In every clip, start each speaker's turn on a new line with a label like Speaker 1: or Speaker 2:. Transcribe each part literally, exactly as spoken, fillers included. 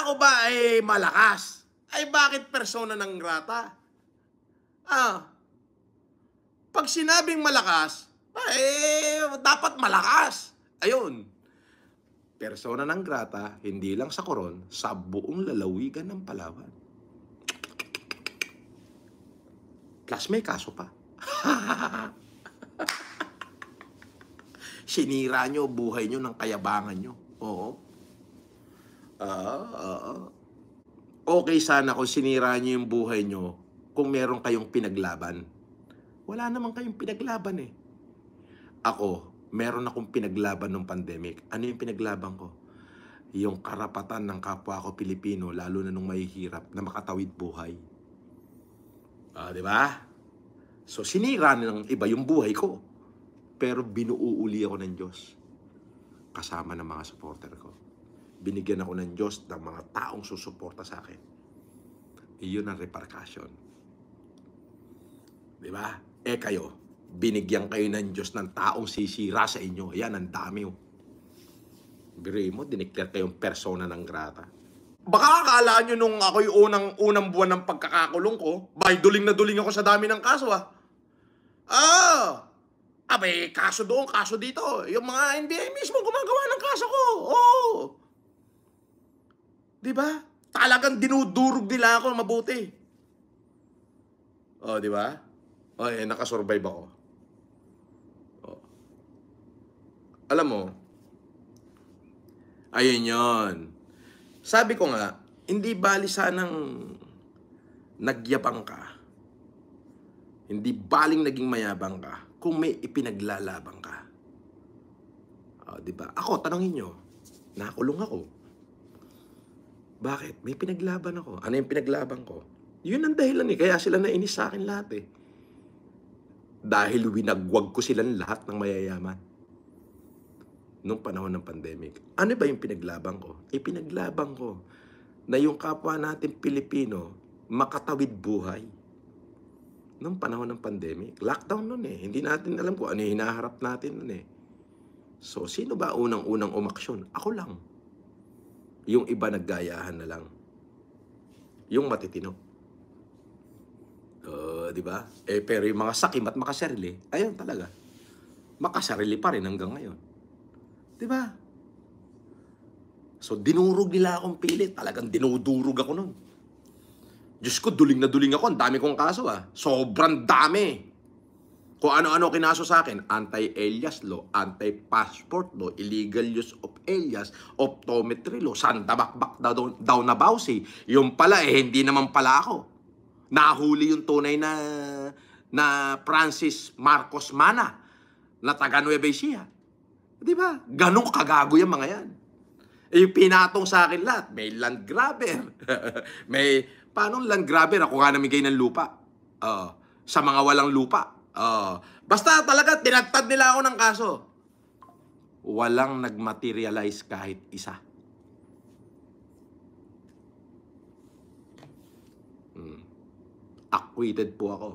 Speaker 1: ako ba ay malakas? Ay bakit persona non grata? Ah, pag sinabing malakas, eh, dapat malakas. Ayun. Persona non grata, hindi lang sa Coron, sa buong lalawigan ng Palawan. Plus may kaso pa. Sinira nyo buhay nyo ng kayabangan nyo. Oo. Ah, ah, okay sana kung sinira nyo yung buhay nyo kung meron kayong pinaglaban. Wala naman kayong pinaglaban eh. Ako, meron akong pinaglaban ng pandemic. Ano yung pinaglaban ko? Yung karapatan ng kapwa ko Pilipino, lalo na nung mahihirap, na makatawid buhay. Ah, di ba? So, sinira ng iba yung buhay ko. Pero binuuuli ako ng Diyos. Kasama ng mga supporter ko. Binigyan ako ng Diyos ng mga taong susuporta sa akin. Iyon ang repercussion. Di ba? Eh kayo, binigyan kayo ng Diyos ng taong sisira sa inyo. Ayan, ang dami. Oh. Biruin mo, dineclare kayong persona non grata. Baka akala nyo nung ako'y unang, unang buwan ng pagkakakulong ko, bay, duling na duling ako sa dami ng kaso ah. Ah! Abay, kaso doon, kaso dito. Yung mga N B I mismo gumagawa ng kaso ko. Oo. Di ba? Talagang dinudurog nila ako mabuti. Oh, di ba? Oh, eh, nakasurvive ako. Oh. Alam mo, ayun yun. Sabi ko nga, hindi bali sanang nagyabang ka. Hindi baling naging mayabang ka kung may ipinaglalabang ka. Oh, di ba? Ako, tanongin nyo, nakulong ako. Bakit? May pinaglaban ako. Ano yung pinaglaban ko? Yun ang dahilan eh. Kaya sila nainis sa akin lahat eh. Dahil winagwag ko silang lahat ng mayayaman. Nung panahon ng pandemic. Ano ba yung pinaglaban ko? Ipinaglaban ko na yung kapwa natin Pilipino makatawid buhay. Nung panahon ng pandemic. Lockdown nun eh. Hindi natin alam kung ano yung hinaharap natin nun eh. So, sino ba unang-unang umaksyon? Ako lang. Yung iba naggayahan na lang. Yung matitino. Uh, di ba? Eh, pero yung mga sakim at makasarili, ayun talaga. Makasarili pa rin hanggang ngayon. Di ba? So, dinurog nila akong pilit. Talagang dinudurog ako nun. Diyos ko, duling na duling ako. Ang dami kong kaso ah. Sobrang dami. Kung ano-ano kinaso sa akin, anti-alias law, anti-passport law, illegal use of alias, optometry law, sandabakbak daw, daw na bawsi. Yung pala eh, hindi naman pala ako. Nahuli yung tunay na na Francis Marcos Mana na taga Nueva Ecija. Di ba? Ganong kagago yung mga yan. Eh, yung pinatong sa akin lahat, may land grabber. May, paano land grabber? Ako nga namigay ng lupa. Uh, sa mga walang lupa. Uh, basta talaga, tinagtad nila ako ng kaso. Walang nagmaterialize kahit isa. Hmm. Acquitted po ako.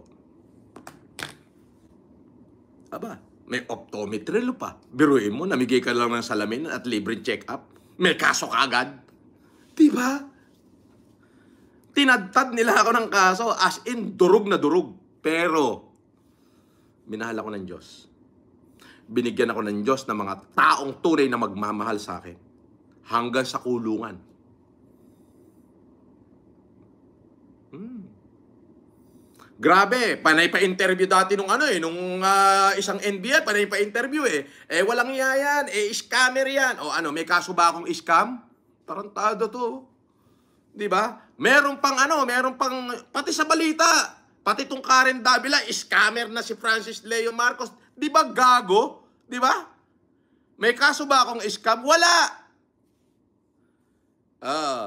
Speaker 1: Aba, may optometry pa. Biruin mo, namigay ka lang ng salamin at libreng check-up. May kaso ka agad. Diba? Tinadtad nila ako ng kaso as in durug na durug. Pero, minahal ako ng Diyos. Binigyan ako ng Diyos ng mga taong tunay na magmamahal sa akin. Hanggang sa kulungan. Hmm. Grabe, panay pa interview dati nung ano eh, nung uh, isang N B I, panay pa interview eh. Eh, walang iya yan, eh, scammer yan. O ano, may kaso ba akong scam? Tarantado to. Di ba? Meron pang ano, meron pang, pati sa balita, pati tong Karen Davila, scammer na si Francis Leo Marcos. Di ba gago? Di ba? May kaso ba akong scam? Wala. Ah.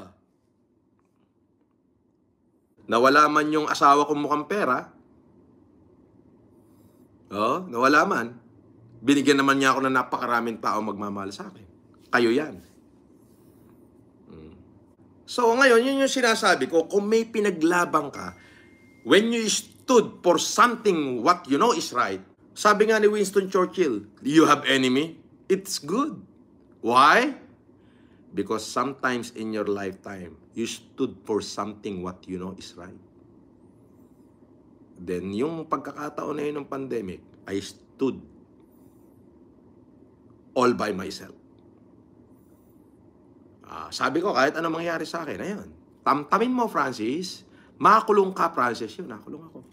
Speaker 1: Nawala man yung asawa kong mukhang pera. Oh, nawala man. Binigyan naman niya ako ng napakaraming tao magmamahal sa akin. Kayo yan. Hmm. So ngayon, yun yung sinasabi ko, kung may pinaglabang ka, when you stood for something what you know is right, sabi nga ni Winston Churchill, you have enemy? It's good. Why? Because sometimes in your lifetime, you stood for something what you know is right. Then, yung pagkakataon na yun ng pandemic, I stood all by myself. Uh, sabi ko, kahit anong mangyari sa akin, ayun. Tamtamin mo, Francis. Makulong ka, Francis. Yun, nakulong ako.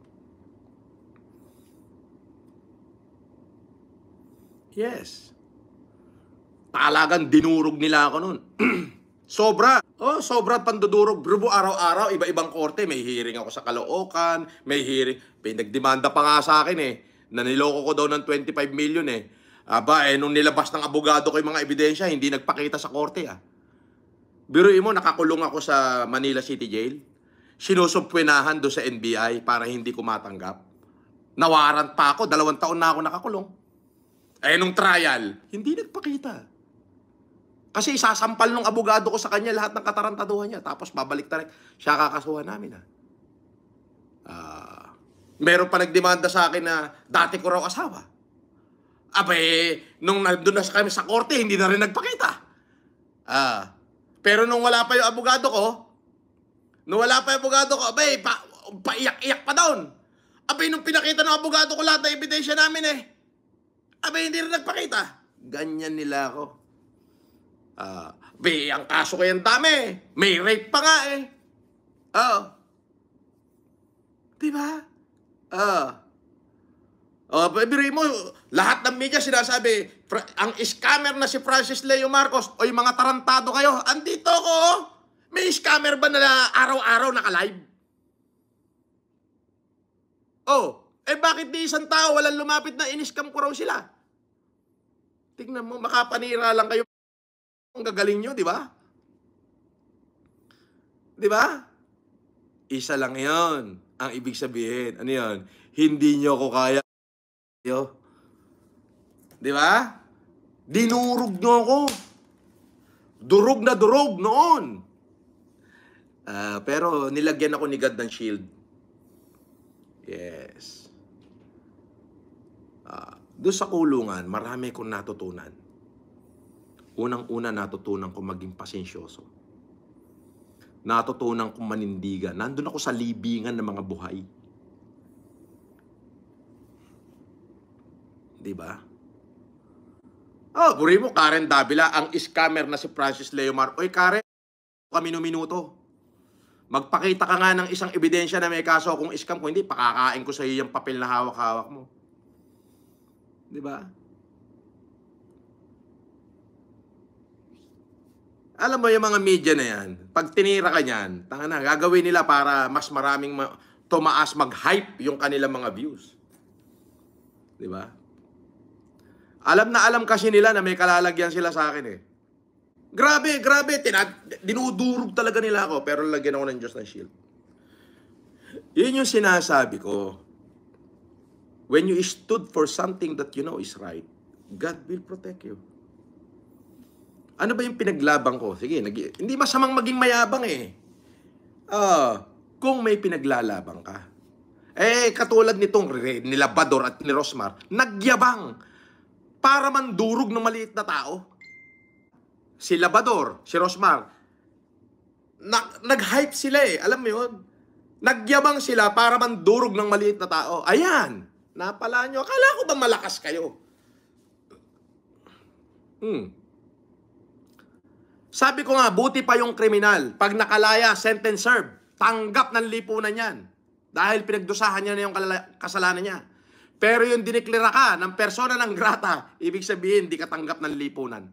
Speaker 1: Yes. Talagang dinurog nila ako nun. Sobra. Oh, sobra pandudurog. Brubo, araw-araw, iba-ibang korte. May hearing ako sa Caloocan. May hearing. Pinagdemanda pa nga sa akin eh. Naniloko ko daw ng twenty-five million eh. Aba, eh, nung nilabas ng abogado ko yung mga ebidensya, hindi nagpakita sa korte ah. Biruin mo, nakakulong ako sa Manila City Jail. Sinusubpwenahan do sa N B I para hindi ko matanggap. Nawaran pa ako. Dalawang taon na ako nakakulong. Eh, nung trial, hindi nagpakita. Kasi isasampal ng abogado ko sa kanya lahat ng katarantaduhan niya. Tapos babalik na rin. Siya kakasuhan namin ha. Uh, meron pa nagdemanda sa akin na dati ko raw asawa. Abe, nung nandun na kami sa korte, hindi na rin nagpakita. Ah, pero nung wala pa yung abogado ko, nung wala pa yung abogado ko, abe, pa, paiyak-iyak pa doon. Abe, nung pinakita ng abogado ko lahat ng ebidensya namin eh, abe, hindi rin nagpakita. Ganyan nila ako. Ah, be, ang kaso ko yung dami. May rape pa nga eh. Oo. Diba? Oo. Oh, biruin mo, lahat ng media sinasabi, ang scammer na si Francis Leo Marcos, o yung mga tarantado kayo, andito ko. May scammer ba na araw-araw naka-live? Oh, eh bakit di isang tao walang lumapit na in-scam ko raw sila? Tingnan mo, makapanira lang kayo. Ang gagaling nyo, di ba? Di ba? Isa lang yon ang ibig sabihin. Ano yun? Hindi nyo ko kaya. Yo. Di ba? Dinurog nyo ako. Durog na durog noon. Uh, pero nilagyan ako ni God ng shield. Yes. Uh, doon sa kulungan, marami kong natutunan. Unang-una natutunan ko maging pasensyoso. Natutunan kong manindigan. Nandun ako sa libingan ng mga buhay. Diba? Oh, buri mo, Karen Davila, ang scammer na si Francis Leo Marcos. Oy, Karen, kami no minuto. Magpakita ka nga ng isang ebidensya na may kaso kung scam ko. Hindi, pakakain ko sa iyo yung papel na hawak-hawak mo. Diba? Alam mo yung mga media na yan, pag tinira ka niyan, tanga na, gagawin nila para mas maraming ma tumaas, mag-hype yung kanilang mga views. Diba? Alam na alam kasi nila na may kalalagyan sila sa akin eh. Grabe, grabe, dinudurog talaga nila ako, pero lagyan ako ng Diyos ng shield. Yun yung sinasabi ko. When you stood for something that you know is right, God will protect you. Ano ba yung pinaglaban ko? Sige, nag hindi masamang maging mayabang eh. Uh, kung may pinaglalabang ka. Eh, katulad nitong ni Labrador at ni Rosmar, nagyabang para mandurog ng maliit na tao. Si Labrador, si Rosmar, nag-hype sila eh. Alam mo yun? Nagyabang sila para mandurog ng maliit na tao. Ayan, napala nyo. Akala ko ba malakas kayo? Hmm. Sabi ko nga, buti pa yung kriminal. Pag nakalaya, sentence serve. Tanggap ng lipunan yan. Dahil pinagdusahan niya na yung kasalanan niya. Pero yung diniklara ka ng persona ng grata, ibig sabihin, di ka tanggap ng lipunan.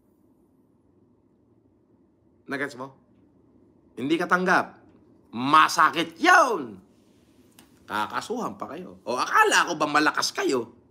Speaker 1: Nagets mo? Hindi ka tanggap. Masakit yun. Kakasuhan pa kayo. O akala ko ba malakas kayo?